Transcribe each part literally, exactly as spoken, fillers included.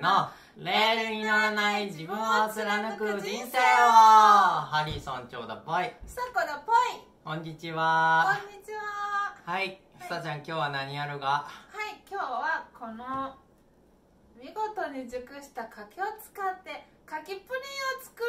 のレールに乗らない自分を貫く人生を。ハリー村長だぽい、 さこだぽい。 こんにちは。 こんにちは。 はい、ふさちゃん今日は何やるが？ はい、今日はこの見事に熟した柿を使って柿プリンを作ろ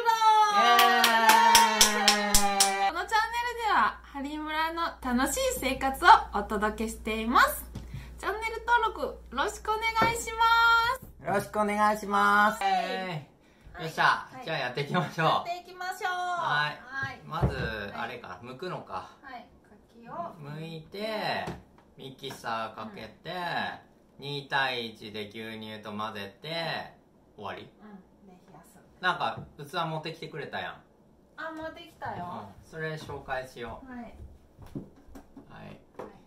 う。 イエーイ。 このチャンネルではハリー村の楽しい生活をお届けしています。チャンネル登録よろしくお願いします。 よろしくお願いします。 はいえー、よっしゃ、はい、じゃあやっていきましょう。 やっていきましょう。 はい、 はい、 まずあれか、剥くのか。 はい、柿を剥いてミキサーかけて、うん、に対いちで牛乳と混ぜて終わり。 うん、で冷やす。なんか器持ってきてくれたやん。 あ、持ってきたよ、 うん、それ紹介しよう。 はいはい、はい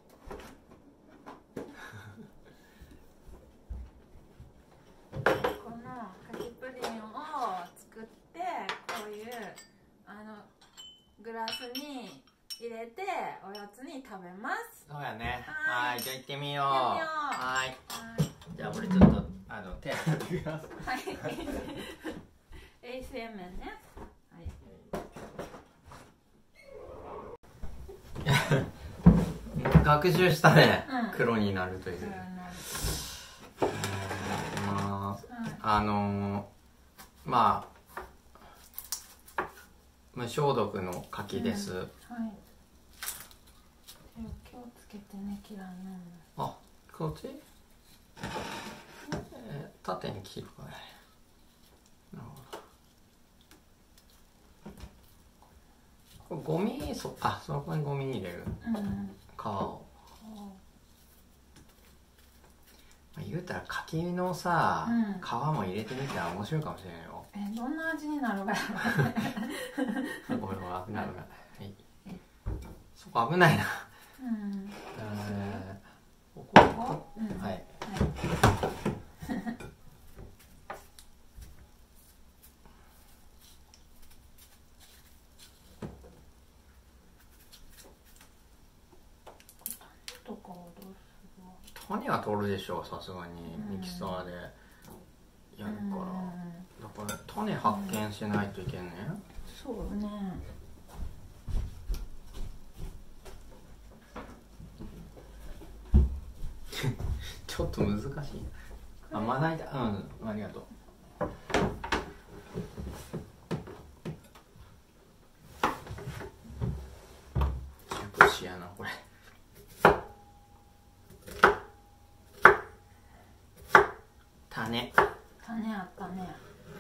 この柿プリンを作って、こういうあのグラスに入れておやつに食べます。 そうやね。 はい、 はい、じゃあ行ってみよう。 行ってみよう。 はい、 はい、 じゃあこれちょっとあの手洗ってください。 はい衛生面ね。はい学習したね、 うん、 黒になるという。えー、まあ、はい、あのー、まあ無消毒の柿です、うん、はい。 手を気をつけてね、嫌いなの。 あ、こっち、えー、縦に切るかね。なるほど。これゴミ、そあそこにゴミ入れる、うん、皮を。言うたら柿のさ、うん、皮も入れてみたら面白いかもしれないよ。 え、どんな味になるかやろ。 これは危ない危ない、はい、そこ危ないな。うん、えー、ここここ、うん、はい、はい。種は取るでしょう、さすがにミキサーでやるから。だから種発見しないといけんね。 そうね。 ちょっと難しい。あ、まな板、うん、ありがとう。熟しやなこれ。種。 種あったね。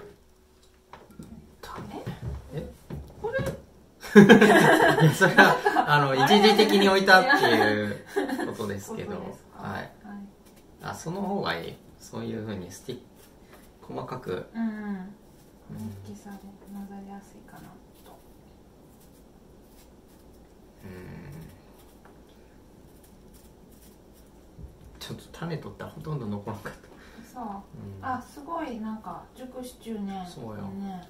種。え？これ？いや、それはあの一時的に置いたっていうことですけど、はい。あ、その方がいい。そういう風にスティック細かく。うん。 ミキサーで混ざりやすいかなと。 うん。ちょっと種取ったらほとんど残らなかった。 そう、うん、あ、すごいなんか熟し中ね。 そうよ、 ね、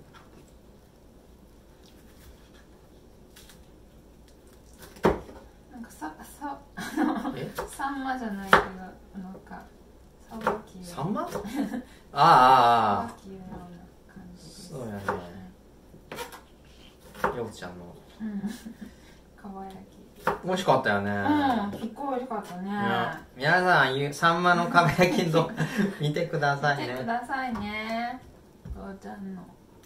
うん、なんかさ、さ、あのサンマじゃないけど、なんかサバキュー。 サンマ？ああああ。 サバキューのような感じです。 そうやね。ようちゃんの。うん。 かば焼き。 美味しかったよね。 うん、すっごい美味しかったね。 皆さん、サンマのかば焼き動画見てくださいね。 見てくださいね。おうちゃんの。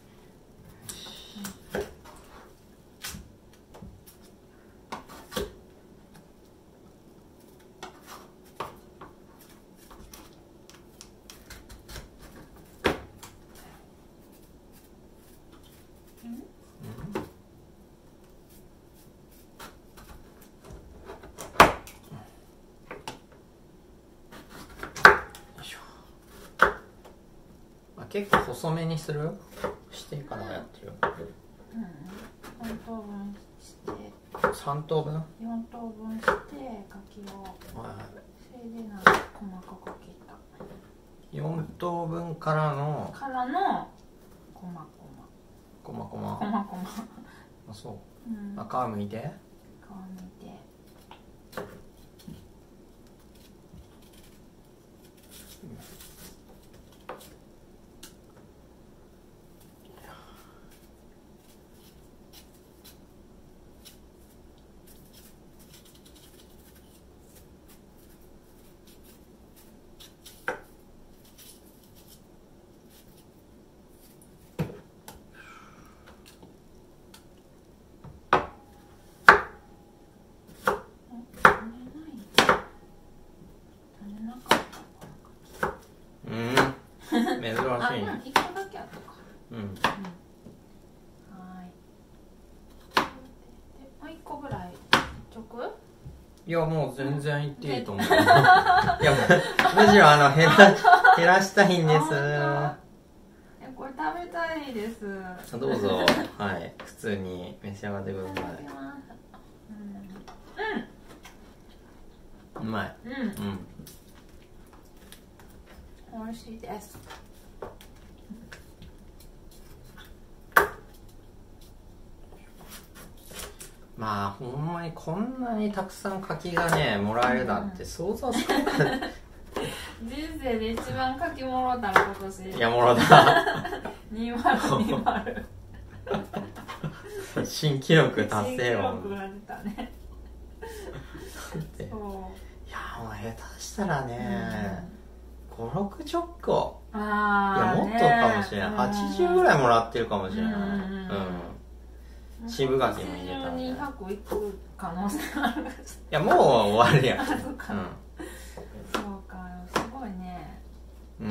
結構細めにするしてからやってる。 うん、さん等分してさん等分？よん等分して柿を、はい、それでなんか細かく切った。 よん等分からのからのこまこまこまこまこまこま。 あ、そう、うん、あ、皮むいて皮むいて、 珍しいね。 あ、一個だけあったか。 うん、うん、 はい。もう一個ぐらい直？ いやもう全然いっていいと思う。いやむしろあの減ら減らしたいんです。 これ食べたいです。 どうぞ、はい、普通に召し上がってください。うん、うまい。 うん、うん、美味しいです。 まあほんまにこんなにたくさん柿がねもらえるなんて想像つかない。 人生で一番柿もろたら今年。 いやもろだ。 にまるにまる。 新記録達成よ。 新記録が出たね。 いやもう下手したらね、うん、ごろくちょっこ、 あいやもっとかもしれない、うん、はちじゅうぐらいもらってるかもしれない。うん、うん、渋柿も入れたんでにひゃくいく可能性ある。いやもう終わるやん。 あ、そうか、うん、そうか、すごいね。 うん、うん、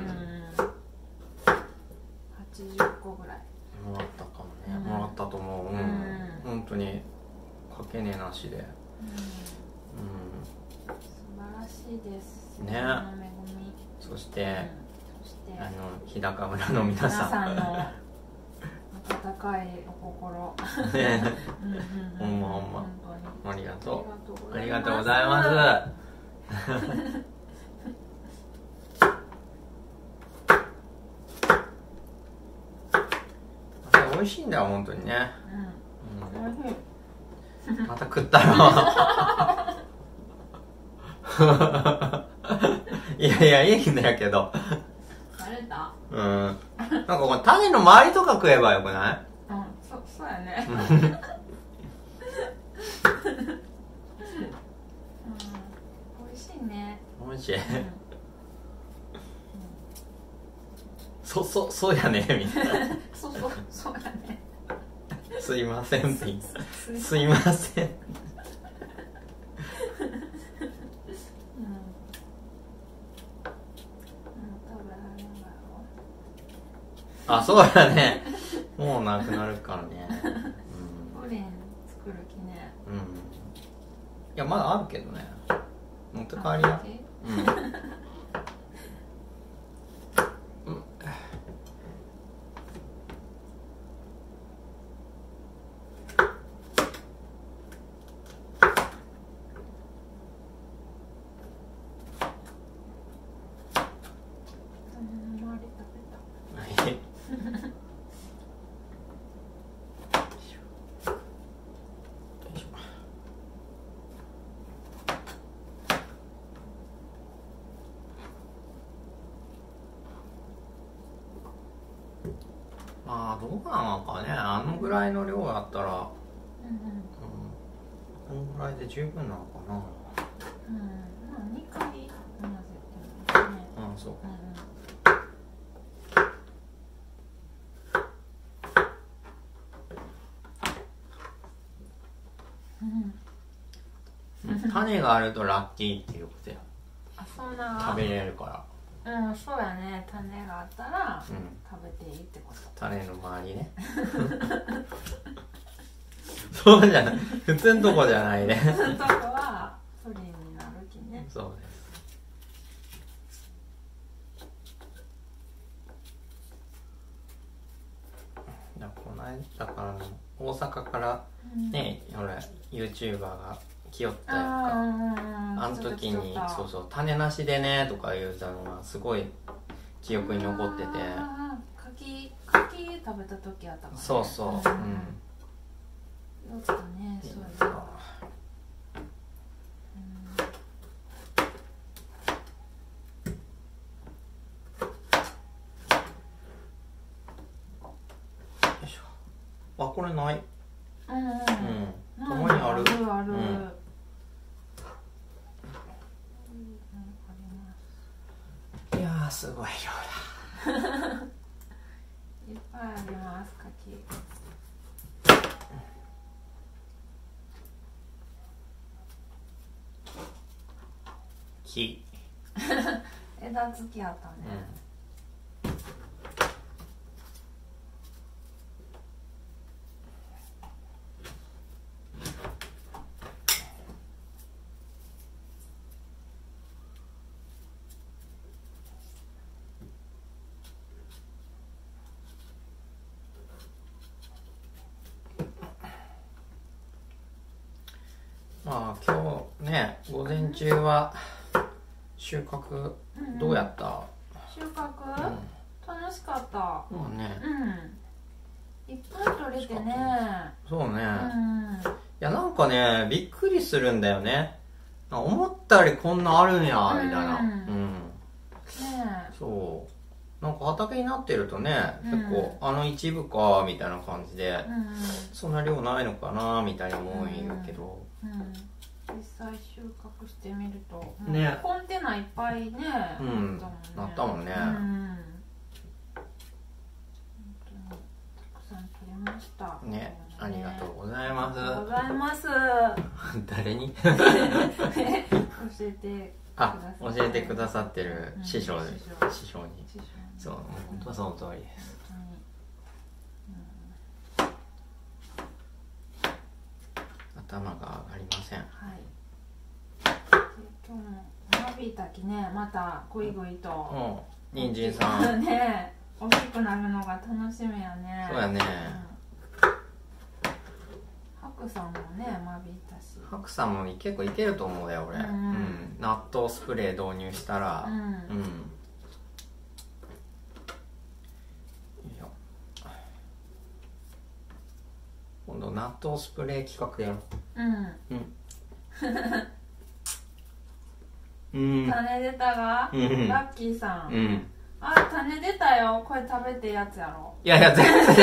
はちじゅっこぐらいもらったかもね、うん、もらったと思う。うん、うん、本当にかけねえなしで、うん、うん、 素晴らしいですね。そして、うん、そしてあの日高村の皆さん、皆さんの温かいお心ね、ほんまほんまありがとう、ありがとうございます。美味しいんだよ本当にね。うん、うん、また食ったろ。いやいやいいんだけど。 慣れた？ うん。なんかこの種の周りとか食えばよくない？ うん、そ、そうやね。うん、美味しいね。 美味しい。うん、そ、そ、そうやねみたいな。 そう、そう、そうやね。 すいませんって言った。すいません。あ、そうだね。もうなくなるからね。 うん、プリン作る気ね。 うん。いやまだあるけどね。持って帰りや。うん。うん。まあどうなのかね、あのぐらいの量だったら、うんうん、このぐらいで十分なのかな。 うん、まあにかい混ぜてもね。 うん、そう。うん、種があるとラッキーっていうことや。 あ、そんな食べれるから。 うん、そうやね。種があったら、うん、食べていいってこと。 種の周りね。そうじゃない。普通のとこじゃないね。 普通のとこはプリンになるきね。 そうです。この間だから大阪からね、うん、ほら YouTuber が来よったやんか。あの時にそうそう種なしでねとか言うたのがすごい記憶に残ってて。 柿柿食べた時あったからね。 そうそう。うん。うん、 言ったね、そういうの。 あ、これない。 うんうん。うん、 たまにある。 あるある。うん、 いやーすごい量だ。 いっぱいあります、柿。 木。 枝付きあったね。 うん、 ね、午前中は収穫どうやった？うんうん、 収穫、うん、楽しかった。 そうね。 うん。いっぱい取れてね。 そうね。 うん、いやなんかね、びっくりするんだよね。思ったよりこんなあるんやみたいな。うん。うん、ねえ。そう。なんか畑になってるとね、うん、結構あの一部かみたいな感じで、うんうん、そんな量ないのかなみたいに思うんやけど、 うんうん、実際収穫してみるとね、コンテナいっぱいね、 うん、なったもんね。うん、本当にたくさん取れましたね。ね、ありがとうございます。 ありがとうございます。 誰に教えてあ、教えてくださってる師匠で、うん、師匠に。そう、本当はその通りです。うん、頭が上がりません。はい。今日も間引いたきね、またぐいぐいと。うん。人参さん。ね、大きくなるのが楽しみやね。そうやね。うん、白さんもね、間引いたし。白さんも結構いけると思うよ、俺。うん、うん。納豆スプレー導入したら。うん。うん、今度納豆スプレー企画やろう。うん。うん。種出たが、うん、ラッキーさん。うん。あ、種出たよ。これ食べてやつやろ。いやいや、全然。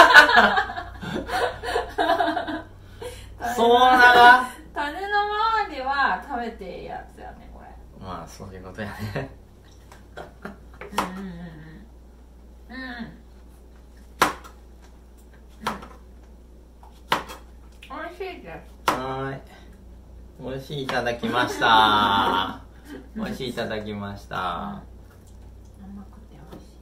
そうなが。種の周りは食べていいやつやね、これ。まあ、そういうことやね。うんうんうんうん。うん。美味しいです。はい。美味しいいただきました。美味しいいただきました。甘くて美味しい。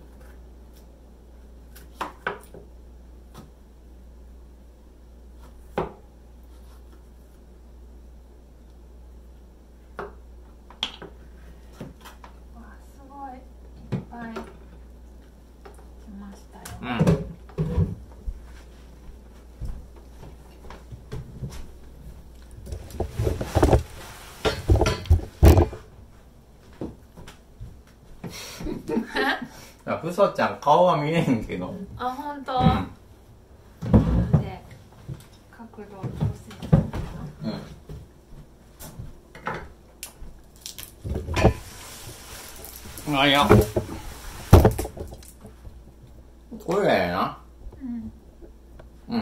わあ、すごいいっぱい来ましたよ。うん。ふそちゃん顔は見えへんけど。あ、本当。うん、で角度を調整して。うん。あ、いや。これやな。うん。うん。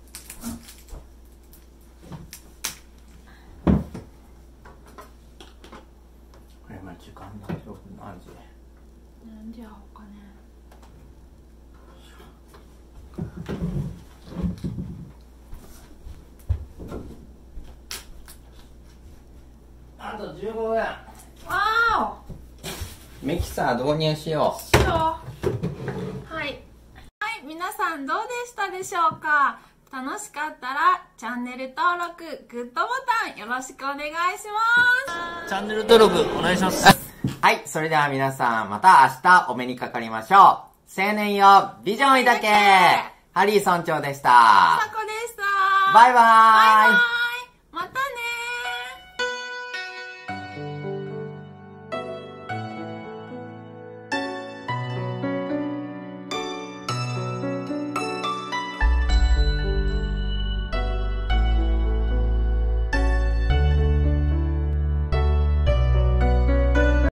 これまあ時間大丈夫な味。なんじゃおうかね。あとじゅうごふん。わーお。ミキサー導入しよう。しよう。はい。はい、皆さんどうでしたでしょうか。楽しかったらチャンネル登録、グッドボタンよろしくお願いします。チャンネル登録お願いします。はい、それでは皆さんまた明日お目にかかりましょう。青年よビジョンいだけ。ハリー村長でした。さこでした。バイバーイ。バイバーイ。